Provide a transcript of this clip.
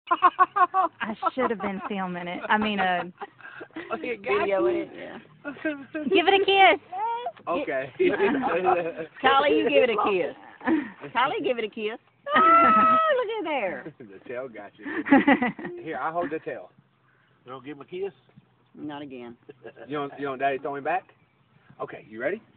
I should have been filming it. I mean, Video it, yeah. give it a kiss. Okay. Kylie, you give it a kiss. Kylie, give it a kiss. Oh, look at there. The tail got you. Here, I'll hold the tail. You don't give him a kiss? Not again. You don't Daddy throw him back? Okay, you ready?